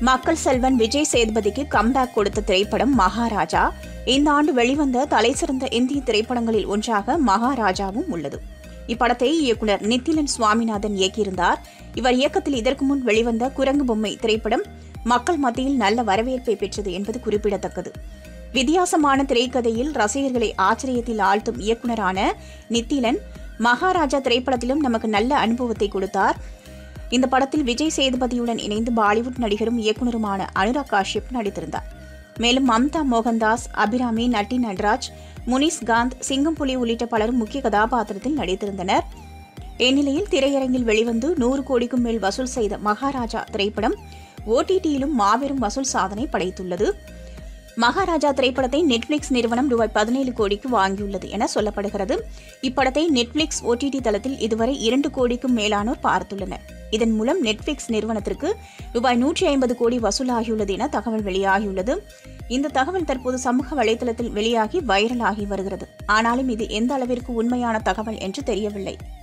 மக்கள் செல்வன் விஜய் சேதுபதிக்கு கம்பேக் கொடுத்த திரைப்படம் மகாராஜா. இந்த ஆண்டு வெளிவந்த தலைசிறந்த இந்திய திரைப்படங்களில் ஒன்றாக மகாராஜாவும் உள்ளது. இப்படத்தை இயக்குனர் நித்திலன் சுவாமிநாதன் இயக்கியிருந்தார். இவர் இயக்கத்தில் இதற்கு முன் வெளிவந்த குரங்கு பொம்மை திரைப்படம் மக்கள் மத்தியில் நல்ல வரவேற்பை பெற்றது என்பது குறிப்பிடத்தக்கது. வித்தியாசமான திரைக்கதையில் ரசிகர்களை ஆச்சரியத்தில் ஆழ்த்தும் இயக்குனரான நித்திலன் மகாராஜா திரைப்படத்திலும் நமக்கு நல்ல அனுபவத்தை கொடுத்தார். இந்த படத்தில் விஜய் சேதுபதியுடன் இணைந்து பாலிவுட் நடிகரும் இயக்குனருமான அனுராக் காஷ்யப் நடித்திருந்தார். மேலும் மம்தா மோகன்தாஸ், அபிராமி, நட்டி நடராஜ், முனிஸ்காந்த், சிங்கம்புலி உள்ளிட்ட பலரும் முக்கிய கதாபாத்திரத்தில் நடித்திருந்தனர். இந்நிலையில் திரையரங்கில் வெளிவந்து 100 கோடிக்கும் மேல் வசூல் செய்த மகாராஜா திரைப்படம் OTT-யிலும் மாபெரும் வசூல் சாதனை படைத்துள்ளது. மகாராஜா திரைப்படத்தை நெட்ஃபிளிக்ஸ் நிறுவனம் ரூபாய் 17 கோடிக்கு வாங்கியுள்ளது என சொல்லப்படுகிறது. இப்படத்தை நெட்ஃபிளிக்ஸ் OTT தளத்தில் இதுவரை 2 கோடிக்கும் மேலானோர் பார்த்துள்ளனர். இதன் மூலம் நெட்ஃபிளிக்ஸ் நிறுவனத்திற்கு ரூபாய் 150 கோடி வசூலாகியுள்ளது என தகவல் வெளியாகியுள்ளது. இந்த தகவல் தற்போது சமூக வலைதளத்தில் வெளியாகி வைரலாகி வருகிறது. ஆனாலும் இது எந்த அளவிற்கு உண்மையான தகவல் என்று தெரியவில்லை.